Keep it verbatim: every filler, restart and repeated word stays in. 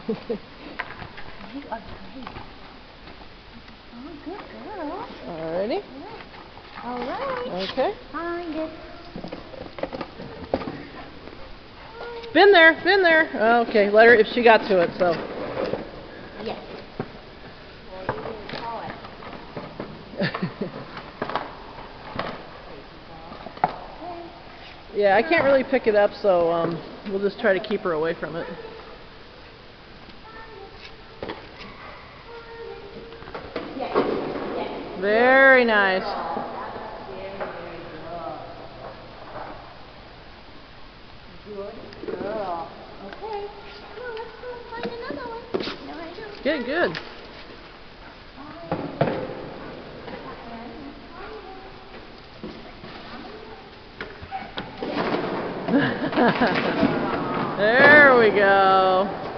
You are great. Oh, good girl. Alrighty. All right. Okay. Find it. Been there, been there. Okay, let her if she got to it, so. Yes. Well, you didn't call it. Yeah, I can't really pick it up, so um, we'll just try to keep her away from it. Yes. Yes. Very nice. Good girl. Okay. Come on, let's go find another one. No, I don't. It's getting good. There we go.